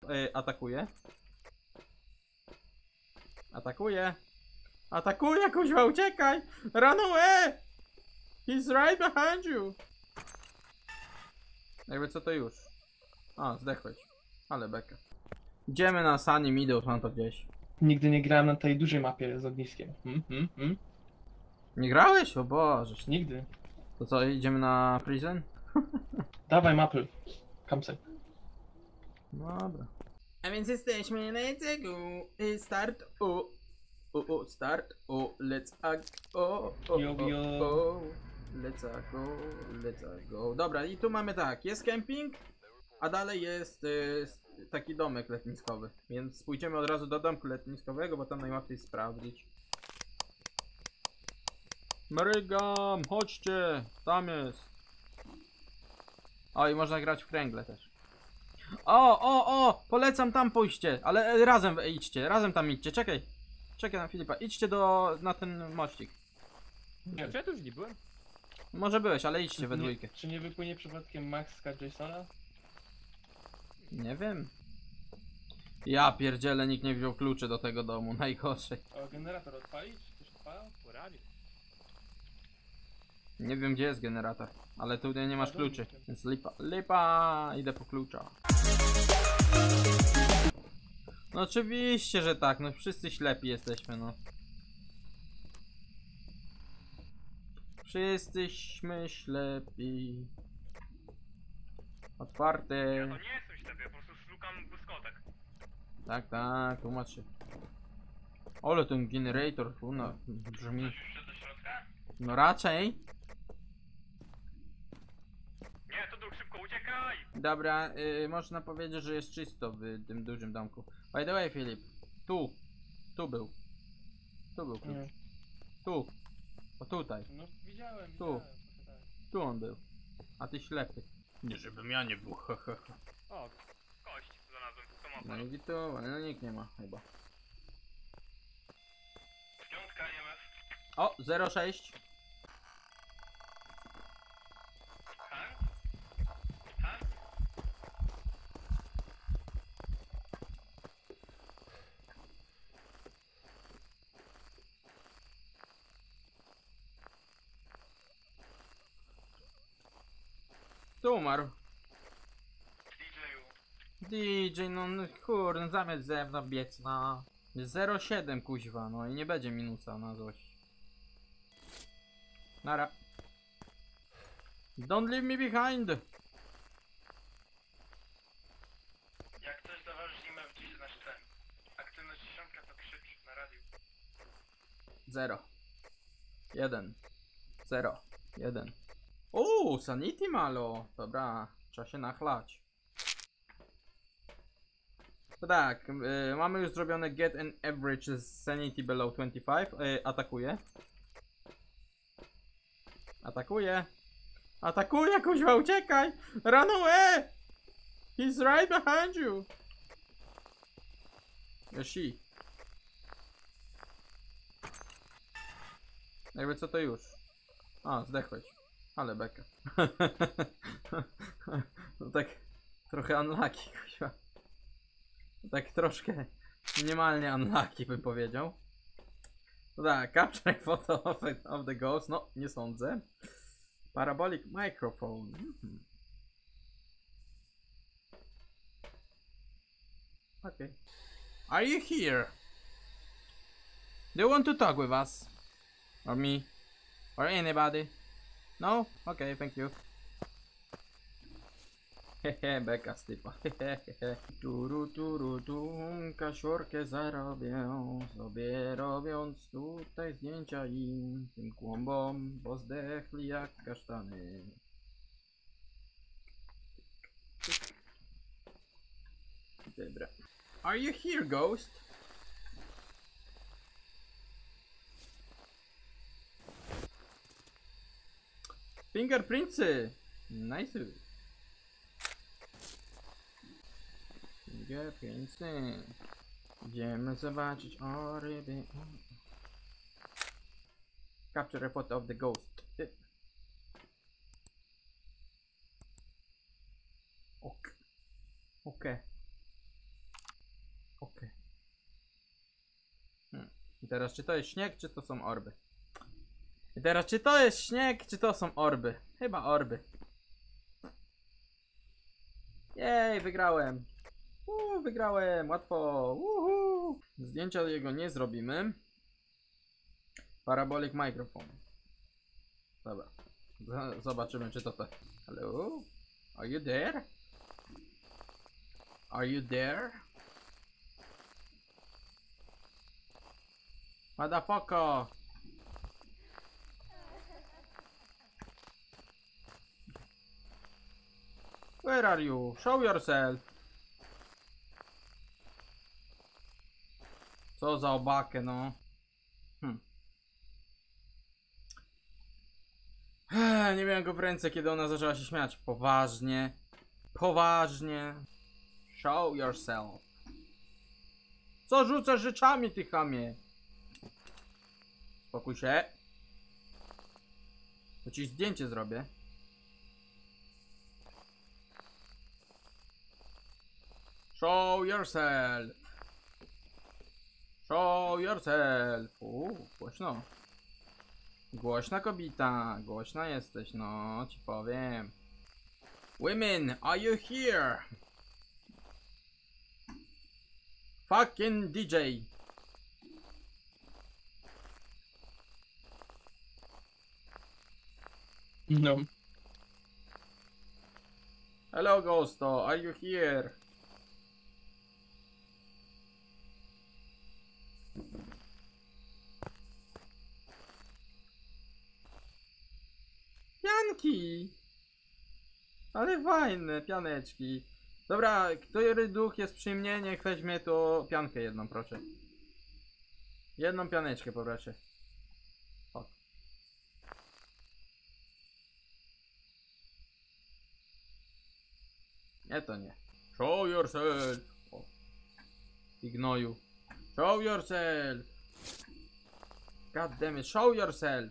Atakuje. Atakuje. Atakuje, kuźwa, uciekaj! Run away! He's right behind you! Jakby co to już. A, zdechłeś. Ale beka. Idziemy na Sunny Meadows, mam to gdzieś. Nigdy nie grałem na tej dużej mapie z ogniskiem. Nie grałeś? O Boże. Nigdy. To co, idziemy na prison? Dawaj mapy. Kamsek. Dobra. A więc jesteśmy, let's go. Start, start, let's go. Let's go. Dobra, i tu mamy tak, jest camping, a dalej jest taki domek letniskowy. Więc pójdziemy od razu do domku letniskowego, bo tam najłatwiej sprawdzić. Marygam, chodźcie, tam jest. O, i można grać w kręgle też. O, polecam tam pójście, ale razem idźcie, razem tam idźcie, czekaj. Czekaj na Filipa, idźcie na ten mościk. Ja tu już nie byłem. Może byłeś, ale idźcie we dwójkę. Czy nie wypłynie przypadkiem Maxka Jasona? Nie wiem. Ja pierdzielę, nikt nie wziął kluczy do tego domu, najgorzej. O, generator odpalić? Ktoś odpalał? Porabię. Nie wiem gdzie jest generator, ale tutaj nie masz kluczy, więc lipa, idę po klucza. No oczywiście, że tak, no wszyscy ślepi jesteśmy, no. Wszyscyśmy ślepi. Otwarte. Ja to nie jestem ślepy, ja po prostu szukam błyskotek. Tak, tłumacz się. Ale ten generator, no, brzmi. Coś jeszcze do środka? No raczej. Nie, to druг, szybko uciekaj! Dobra, można powiedzieć, że jest czysto w tym dużym domku. By the way, Filip, tu był klucz. Nie. Tu, o tutaj, No widziałem, Tu. widziałem. tu on był. A ty ślepy. Nie, żebym ja nie był, O, kość znalazłem, co mam. No i to, no nikt nie ma chyba. Piątka EMF. O, 06. Hans? Hans? Tu umarł. DJ-u. DJ, no kurde, zamiast ze mną biec, no. 07 kuźwa, no i nie będzie minusa na złość. Nara. Don't leave me behind. Jak coś zaważymy w dziś nasz ten. Aktywność 10 to krzycz na radiu. 0 1 0 1. O, sanity malo. Dobra, trzeba się nachlać. To tak, mamy już zrobione get an average sanity below 25. Atakuje. Atakuje. Atakuje, kuźwa, uciekaj! Run away! He's right behind you! She. Jakby co to już. A, zdechłeś. Ale beka. No tak trochę unlucky, kuźwa. Tak troszkę minimalnie unlucky bym powiedział. No tak, capture photo of the ghost. No, nie sądzę. Parabolic microphone. Okay. Are you here? Do you want to talk with us? Or me? Or anybody? No? Okay, thank you. Hehe, beka z typa. Hehehe. Turu, kasiorkę zarobię sobie, robiąc tutaj zdjęcia im, tym kłąbom, bo zdechli jak kasztany. Dobra. Are you here, ghost? Fingerprintsy! Nice. Fingerprintsy. Idziemy zobaczyć o ryby. Capture a photo of the ghost. Ok. Okej. I teraz czy to jest śnieg, czy to są orby? I teraz czy to jest śnieg, czy to są orby? Chyba orby. Jej, wygrałem. Wygrałem, łatwo. Uhu. Zdjęcia jego nie zrobimy. Parabolic microphone. Dobra. Zobaczymy, czy to to. Hello? Are you there? Are you there? Motherfucker! Where are you? Show yourself! Co za obakę, no. Nie miałem go w ręce, kiedy ona zaczęła się śmiać. Poważnie. Poważnie. Show yourself. Co rzucasz rzeczami, ty chamie? Spokój się. To ci zdjęcie zrobię. Show yourself. Show yourself. Głośno. Głośna kobieta. Głośna jesteś, no, ci powiem. Women, are you here? Fucking DJ. No. Hello, Ghosto, are you here? Pianki! Ale fajne, pianeczki. Dobra, który duch jest przy mnie, niech weźmie to piankę jedną, proszę. Jedną pianeczkę, poproszę. O. Nie, to nie. Show yourself! O. Ty gnoju. Show yourself! God damn it, show yourself!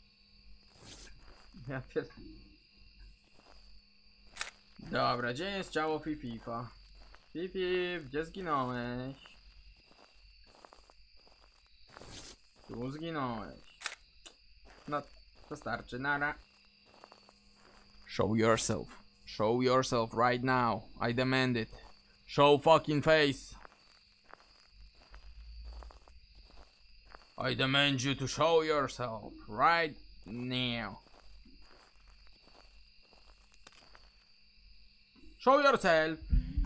Ja pier... Dobra, gdzie jest ciało Fififa? Fifi, gdzie zginąłeś? Tu zginąłeś. No, to starczy, nara. Show yourself. Show yourself right now. I demand it. Show fucking face. I demand you to show yourself right now. Show yourself.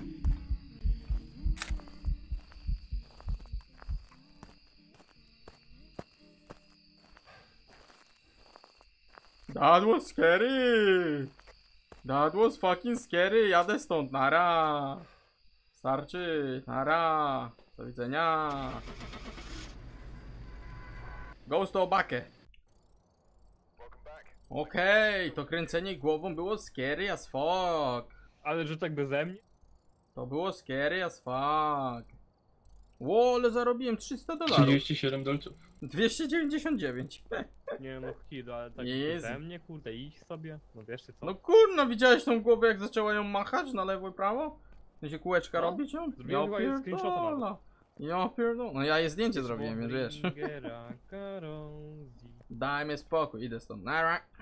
That was scary. That was fucking scary. Jadę stąd, nara. Starczy, nara. Do widzenia. Ghost o bakę. Okej, to kręcenie głową było scary as fuck. Ale że tak beze mnie? To było scary as fuck. Ło, ale zarobiłem $300. 37 dolców. 299. Nie no hit, ale tak Jezu. ze mnie, kurde, idź sobie. No wiesz ty co? No kurno, widziałeś tą głowę, jak zaczęła ją machać na lewo i prawo? Jak się kółeczka No, robić ją? zrobiłem chyba jej screenshota nawet. Ja pierdolę. No ja jej zdjęcie zrobiłem, więc wiesz. Bringera, Karolzi. Daj mi spokój, idę stąd. Nara.